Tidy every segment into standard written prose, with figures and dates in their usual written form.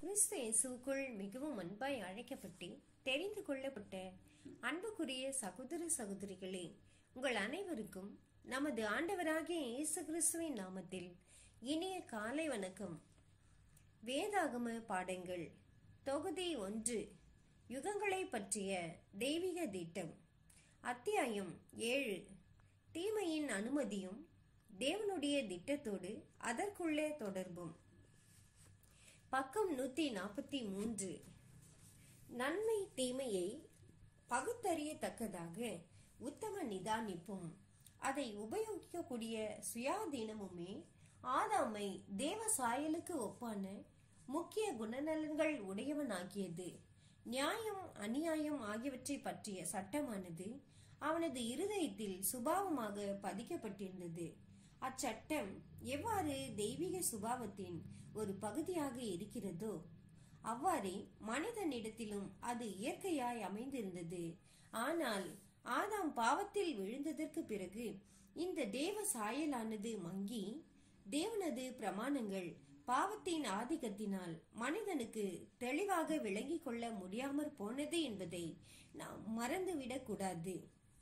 கிறிஸ்து இயேசுவுக்குள் மிகவும் அன்பாய் அழைக்கப்பட்டு தெரிந்து கொள்ளப்பட்ட அன்புக்குரிய சகோதர சகோதரிகளே, உங்கள் அனைவருக்கும் நமது ஆண்டவராகிய இயேசு கிறிஸ்துவின் நாமத்தில் இனிய காலை வணக்கம். வேதாகம பாடங்கள் தொகுதி 1, யுகங்களை பற்றிய தெய்வீக திட்டம், அத்தியாயம் 7, தீமையின் அனுமதியும் தேவனுடைய திட்டத்தோடு அதற்குள்ள தொடர்பும். பக்கம் 143. நன்மை தீமையை பகுத்தறியத்தக்கதாக உத்தம நிதானிப்பும் அதை உபயோகிக்கக்கூடிய சுயாதீனமுமே ஆதாமை தேவ சாயலுக்கு ஒப்பான முக்கிய குணநலன்கள் உடையவனாகியது. நியாயம் அநியாயம் ஆகியவற்றை பற்றிய சட்டமானது அவனது இருதயத்தில் சுபாவமாக பதிக்கப்பட்டிருந்தது. அச்சட்டம் எவ்வாறு தெய்வீக சுபாவத்தின் ஒரு பகுதியாக இருக்கிறதோ அவ்வாறே மனிதனிடத்திலும் அது இயற்கையாய் அமைந்திருந்தது. ஆனால் ஆதாம் பாவத்தில் விழுந்ததற்கு பிறகு இந்த தேவ சாயலானது மங்கி தேவனது பிரமாணங்கள் பாவத்தின் ஆதிக்கத்தினால் மனிதனுக்கு தெளிவாக விளங்கிக் கொள்ள முடியாமற் போனது என்பதை நாம் மறந்துவிடக் கூடாது.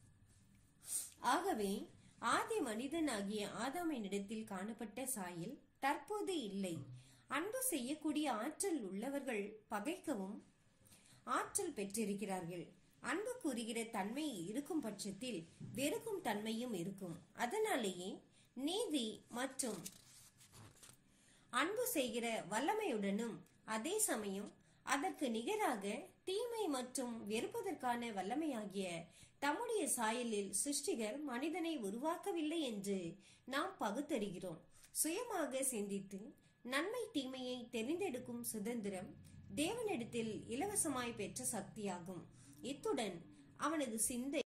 ஆகவே ஆதி மனிதனாகிய ஆதாமினிடத்தில் காணப்பட்ட சாயல் தற்போது இல்லை. அன்பு செய்யக்கூடிய ஆற்றல் உள்ளவர்கள் பகைக்கவும் ஆற்றல் பெற்றிருக்கிறார்கள். அன்பு கூறுகிற தன்மை இருக்கும் பட்சத்தில் வெறுக்கும் தன்மையும் இருக்கும். அதனாலேயே நீதி மற்றும் அன்பு செய்கிற வல்லமையுடனும் அதே சமயம் அதற்கு நிகராக தீமை மற்றும் வெறுப்பதற்கான வல்லமையாகிய தம்முடைய சாயலில் சிருஷ்டிகர் மனிதனை உருவாக்கவில்லை என்று நாம் பகுத்தறிகிறோம். சுயமாக சிந்தித்து நன்மை தீமையை தெரிந்தெடுக்கும் சுதந்திரம் தேவனிடத்தில் இலவசமாய் பெற்ற சக்தியாகும். இத்துடன் அவனது சிந்தை